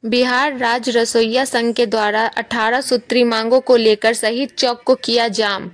बिहार राज्य रसोइया संघ के द्वारा 18 सूत्री मांगों को लेकर शहीद चौक को किया जाम।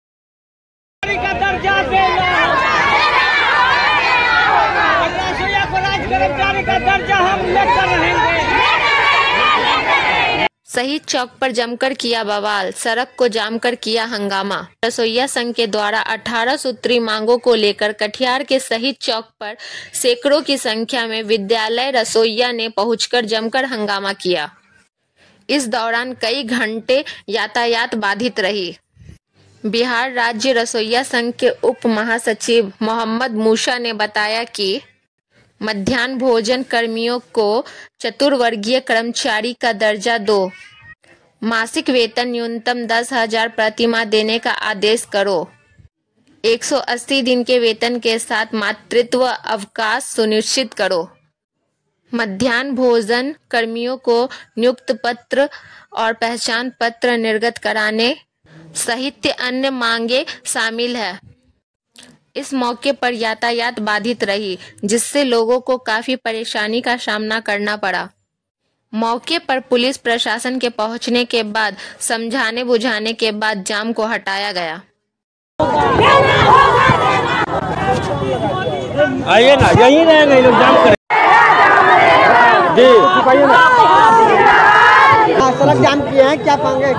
शहीद चौक पर जमकर किया बवाल, सड़क को जाम कर किया हंगामा। रसोइया संघ के द्वारा 18 सूत्री मांगों को लेकर कटिहार के शहीद चौक पर सैकड़ों की संख्या में विद्यालय रसोइया ने पहुंचकर जमकर हंगामा किया। इस दौरान कई घंटे यातायात बाधित रही। बिहार राज्य रसोइया संघ के उप महासचिव मोहम्मद मूसा ने बताया कि मध्याह्न भोजन कर्मियों को चतुर्वर्गीय कर्मचारी का दर्जा दो, मासिक वेतन न्यूनतम 10,000 प्रति माह देने का आदेश करो, 180 दिन के वेतन के साथ मातृत्व अवकाश सुनिश्चित करो, मध्याह्न भोजन कर्मियों को नियुक्ति पत्र और पहचान पत्र निर्गत कराने सहित अन्य मांगे शामिल है। इस मौके पर यातायात बाधित रही, जिससे लोगों को काफी परेशानी का सामना करना पड़ा। मौके पर पुलिस प्रशासन के पहुंचने के बाद समझाने बुझाने के बाद जाम को हटाया गया। आइए ना, यही नहीं लोग जाम करें। जी सिपाही ना सड़क जाम किए हैं, क्या मांगे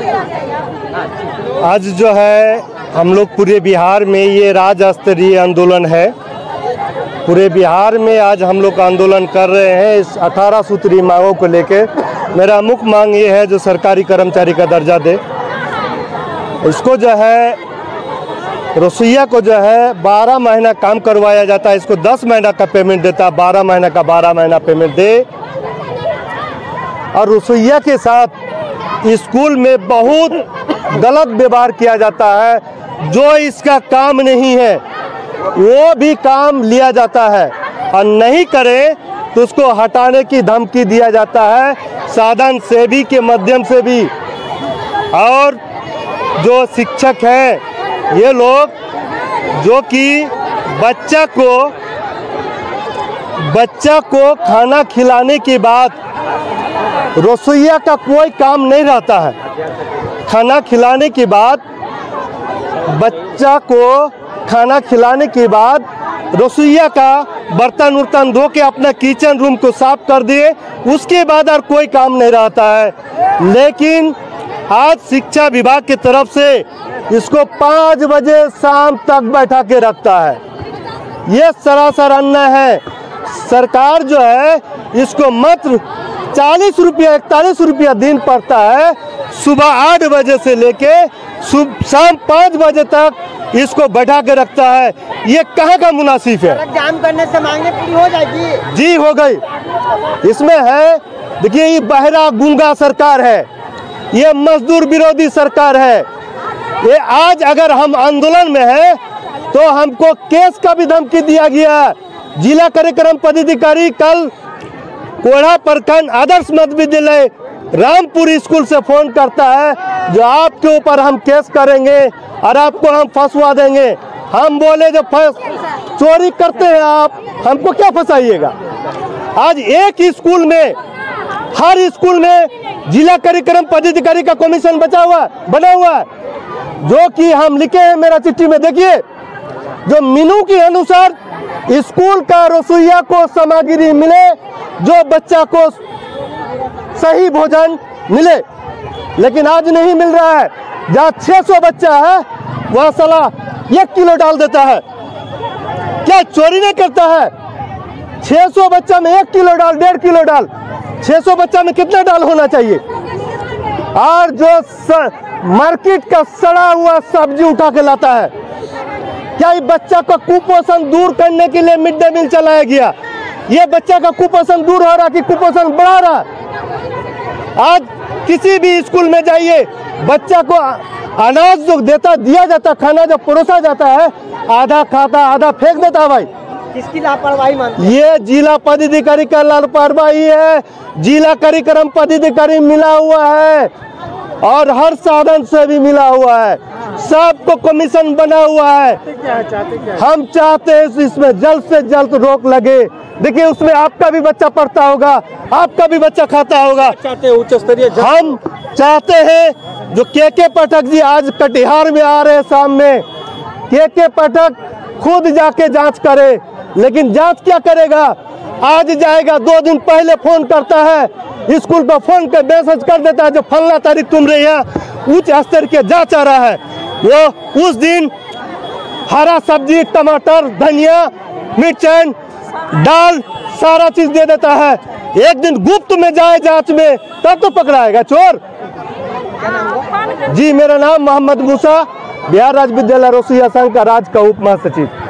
आज जो है हम लोग पूरे बिहार में ये राज्य स्तरीय आंदोलन है। पूरे बिहार में आज हम लोग आंदोलन कर रहे हैं इस 18 सूत्री मांगों को लेके। मेरा मुख्य मांग ये है जो सरकारी कर्मचारी का दर्जा दे। इसको जो है रसोइया को जो है 12 महीना काम करवाया जाता है, इसको 10 महीना का पेमेंट देता है, 12 महीना का 12 महीना पेमेंट दे। और रसोइया के साथ स्कूल में बहुत गलत व्यवहार किया जाता है। जो इसका काम नहीं है वो भी काम लिया जाता है और नहीं करे तो उसको हटाने की धमकी दिया जाता है, साधन सेवी के माध्यम से भी। और जो शिक्षक हैं ये लोग जो कि बच्चा को खाना खिलाने के बाद रसोइया का कोई काम नहीं रहता है। खाना खिलाने के बाद बच्चा को खाना खिलाने के बाद रसोइया का बर्तन उर्तन धो के अपना किचन रूम को साफ कर दिए, उसके बाद और कोई काम नहीं रहता है। लेकिन आज शिक्षा विभाग की तरफ से इसको 5 बजे शाम तक बैठा के रखता है। ये सरासर अन्याय है। सरकार जो है इसको मात्र 40 रुपया 41 रुपया दिन पड़ता है। सुबह 8 बजे से लेके शाम 5 बजे तक इसको बैठा के रखता है। ये कहाँ का मुनासिब है? जाम करने से मांगे पूरी हो जाएगी। जी हो गई। इसमें है देखिए ये बहरा गूंगा सरकार है, ये मजदूर विरोधी सरकार है। ये आज अगर हम आंदोलन में हैं तो हमको केस का भी धमकी दिया गया। जिला कार्यक्रम पदाधिकारी कल कोढ़ा प्रखंड आदर्श मध्य विद्यालय रामपुर स्कूल से फोन करता है जो आपके ऊपर हम केस करेंगे और आपको हम फंसवा देंगे। हम बोले जो चोरी करते हैं आप, हमको क्या फंसाइएगा? आज एक ही स्कूल में, हर स्कूल में जिला कार्यक्रम पदाधिकारी का कमीशन बना हुआ है, जो कि हम लिखे हैं मेरा चिट्ठी में। देखिए जो मेनू के अनुसार स्कूल का रसोइया को सामग्री मिले, जो बच्चा को सही भोजन मिले, लेकिन आज नहीं मिल रहा है। जहाँ 600 बच्चा है वह साला 1 किलो डाल देता है। क्या चोरी नहीं करता है? 600 बच्चा में 1 किलो डाल, 1.5 किलो डाल, 600 बच्चा में कितना डाल होना चाहिए? और जो मार्केट का सड़ा हुआ सब्जी उठा के लाता है। क्या ये बच्चा का कुपोषण दूर करने के लिए मिड डे मील चलाया गया? ये बच्चा का कुपोषण दूर हो रहा कि कुपोषण बढ़ा रहा? आज किसी भी स्कूल में जाइए, बच्चा को अनाज जो दिया जाता, खाना जो परोसा जाता है, आधा खाता आधा फेंक देता है। भाई किसकी लापरवाही मानते? ये जिला पदाधिकारी का लापरवाही है। जिला कार्यक्रम पदाधिकारी मिला हुआ है और हर साधन से भी मिला हुआ है, सबको कमीशन बना हुआ है। हम चाहते हैं इसमें जल्द से जल्द रोक लगे देखिए उसमें आपका भी बच्चा पढ़ता होगा, आपका भी बच्चा खाता होगा। चाहते हैं उच्च स्तरीय हम चाहते हैं जो के पाठक जी आज कटिहार में आ रहे हैं शाम में, के पाठक खुद जाके जांच करे। लेकिन जांच क्या करेगा? आज जाएगा, 2 दिन पहले फोन करता है, स्कूल पर फोन कर मैसेज कर देता है जो फलना तारीख तुम्हारे यहाँ उच्च स्तर के जांच आ रहा है। वो उस दिन हरा सब्जी, टमाटर, धनिया, मिर्चन, दाल सारा चीज दे देता है। एक दिन गुप्त में जाए जांच में, तब तो पकड़ाएगा चोर। जी मेरा नाम मोहम्मद मूसा, बिहार राज्य विद्यालय रोसैया संघ का राज्य का उप महासचिव।